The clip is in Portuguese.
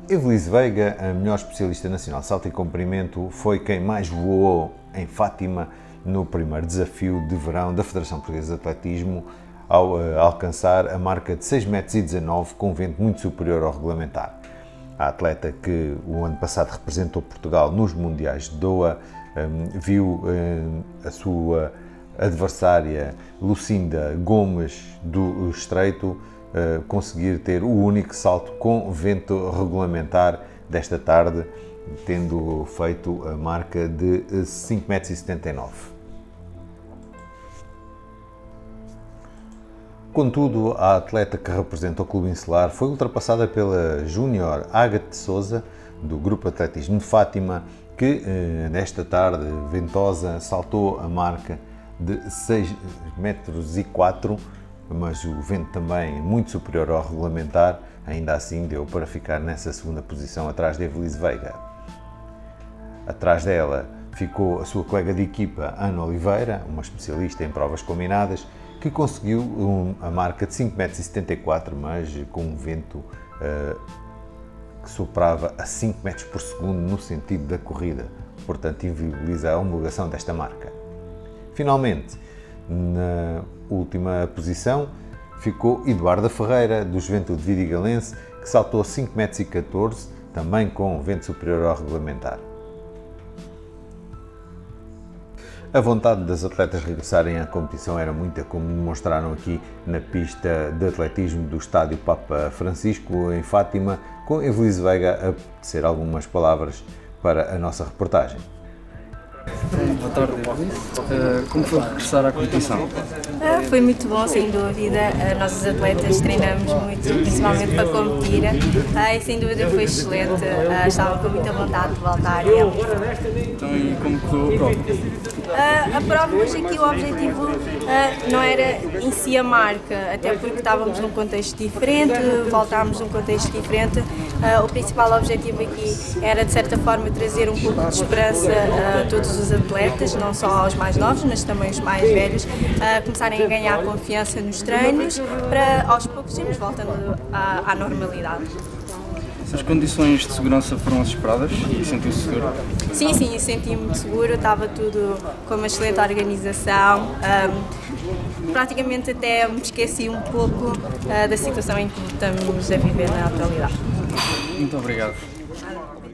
Evelise Veiga, a melhor especialista nacional de salto e comprimento, foi quem mais voou em Fátima no primeiro desafio de verão da Federação Portuguesa de Atletismo, ao alcançar a marca de 6,19 m com um vento muito superior ao regulamentar. A atleta que o ano passado representou Portugal nos Mundiais de Doha viu a sua adversária Lucinda Gomes do Estreito conseguir ter o único salto com vento regulamentar desta tarde, tendo feito a marca de 5,79 m. Contudo, a atleta que representa o Clube Insular foi ultrapassada pela Júnior Ágata de Sousa, do Grupo Atletismo de Fátima, que nesta tarde ventosa saltou a marca de 6,04 m, mas o vento também muito superior ao regulamentar, ainda assim deu para ficar nessa segunda posição atrás de Evelise Veiga. Atrás dela ficou a sua colega de equipa Ana Oliveira, uma especialista em provas combinadas, que conseguiu a marca de 5,74 m, mas com um vento que soprava a 5 m por segundo no sentido da corrida, portanto inviabiliza a homologação desta marca. Finalmente, na última posição, ficou Eduarda Ferreira, do Juventude Vidigalense, que saltou 5,14 m, também com vento superior ao regulamentar. A vontade das atletas regressarem à competição era muita, como demonstraram aqui na pista de atletismo do Estádio Papa Francisco, em Fátima, com Evelise Veiga a tecer algumas palavras para a nossa reportagem. Boa tarde, Evelise. Como foi regressar à competição? Foi muito bom, sem dúvida. Nós, os atletas, treinamos muito, principalmente para competir, e sem dúvida foi excelente. Estava com muita vontade de voltar. Então, e como correu a prova? A prova, hoje aqui o objetivo não era em si a marca, até porque estávamos num contexto diferente, voltámos num contexto diferente. O principal objetivo aqui era, de certa forma, trazer um pouco de esperança a todos os atletas, não só aos mais novos, mas também os mais velhos, começarem a ganhar confiança nos treinos, para aos poucos irmos voltando à normalidade. As condições de segurança foram as esperadas e sentiu-se seguro? Sim, senti-me muito seguro, estava tudo com uma excelente organização. Praticamente até me esqueci um pouco da situação em que estamos a viver na atualidade. Muito obrigado.